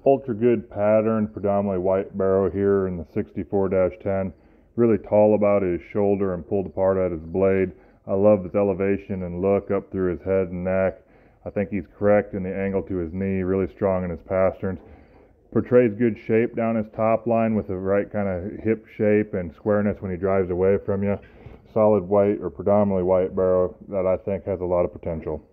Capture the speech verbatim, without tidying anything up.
Ultra good pattern, predominantly white barrow here in the sixty-four ten. Really tall about his shoulder and pulled apart at his blade. I love his elevation and look up through his head and neck. I think he's correct in the angle to his knee, really strong in his pasterns. Portrays good shape down his top line with the right kind of hip shape and squareness when he drives away from you. Solid white or predominantly white barrow that I think has a lot of potential.